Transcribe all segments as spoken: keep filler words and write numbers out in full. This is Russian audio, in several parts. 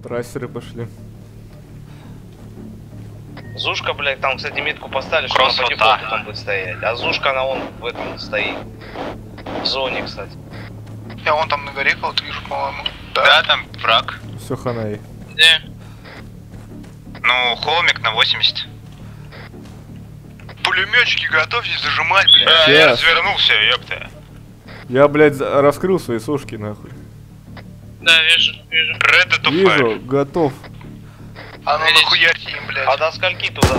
Трассеры пошли. Зушка, блядь, там, кстати, метку поставили, что она по дефолту там будет стоять. А Зушка, она вон в этом стоит. В зоне, кстати. Я вон там на горе кого-то вижу, по-моему. Да. Да, там враг. Все, хана. Где? Ну, холмик на восемьдесят. Пулеметчики, готовьтесь зажимать, блядь. Да, я развернулся, ёпта. Я, блядь, раскрыл свои сушки, нахуй. Да, вижу, вижу. Ready to Вижу, fire. готов. А ну нахуярьте им, блядь. А до скольки туда?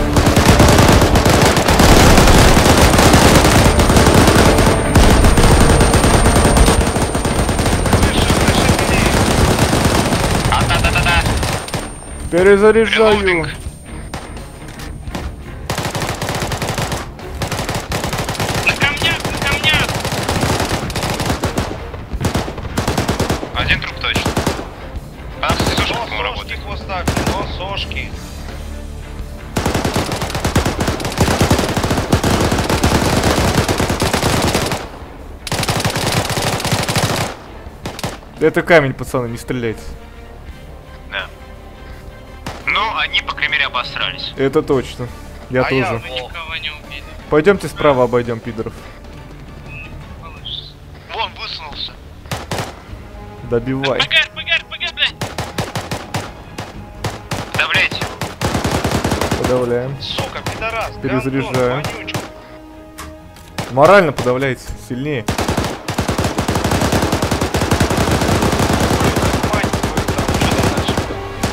А, да-да-да-да. Перезаряжаю. Релоудинг. На камнях, на камнях. Один труп точно. А, кстати, сушка, по-моему, работает. Хвоста, но сошки. Это камень, пацаны, не стреляйте. Да. Ну, они, по крайней мере, обосрались. Это точно. Я А тоже. я- Мы никого не убили. Пойдемте справа обойдем пидоров. Получится. Вон, высунулся. Добивай. РПГ, РПГ, РПГ, блядь! Давляйте. Подавляем. Сука, пидорас. Перезаряжаю. Гандон, вонючка. Морально подавляйте. Сильнее. Мать твою, там, что там дальше?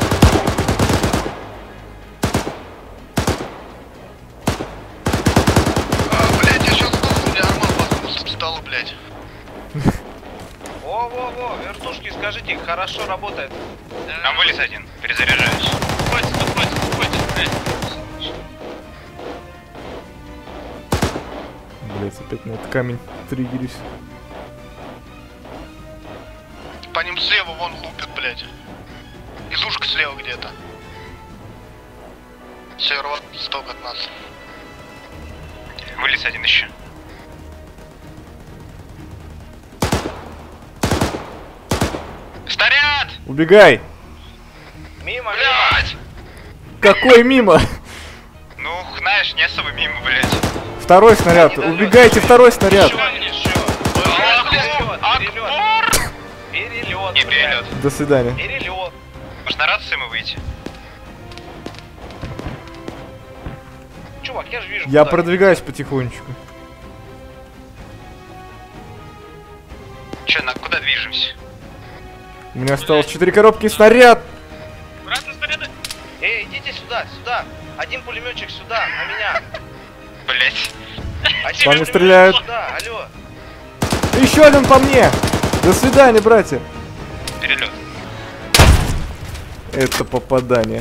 А, блядь, я сейчас сдохну, у меня арман воткнулся в столу, блядь. Во-во-во, вертушки, скажите, хорошо работает. Там вылез один, перезаряжаюсь. Хватит, хватит, хватит, блядь. Блять, опять на этот камень триггерюсь. По ним слева вон лупят, блядь. Изушка слева где-то. Северо-восток от нас. Вылез один еще. Снаряд! Убегай! Мимо, мимо. Блядь! Какой мимо? Ну, знаешь, не особо мимо, блядь. Второй снаряд. Не долет. Убегайте, второй снаряд. Еще, еще. Аллаху Перелет, Акбар! перелет. Не, блядь. перелет. До свидания. Перелет. Может, на рации мы выйти? Чувак, я же вижу. Я куда продвигаюсь потихонечку. Че, на куда движемся? У меня осталось четыре коробки и снаряд. Обратно снаряды! они. Эй, идите сюда, сюда. Один пулеметчик сюда, на меня. Блять. Один По мне пулеметчик стреляют. Сюда, алло. Еще один по мне. До свидания, братья. Перелет. Это попадание.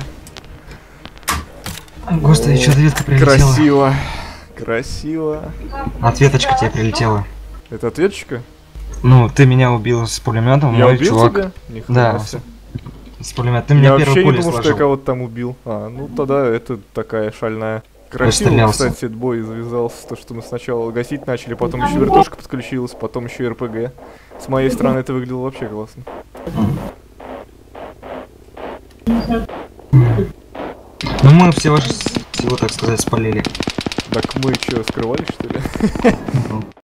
Господи, что ответка прилетела? Красиво. Красиво. Ответочка тебе прилетела. Это ответчика? Ну, ты меня убил с пулеметом, Я мой убил чувак. тебя? Ни хрена Да, себе. с пулемета. Ты меня Я первой вообще не пулей думал, что я сложил. кого-то там убил. А, ну тогда это такая шальная. Красиво, Расстрелялся. кстати, этот бой завязался. То, что мы сначала гасить начали, потом еще вертушка подключилась, потом еще и РПГ. С моей стороны это выглядело вообще классно. Ну мы всего, ж- всего, так сказать, спалили. Так мы что, скрывались, что ли?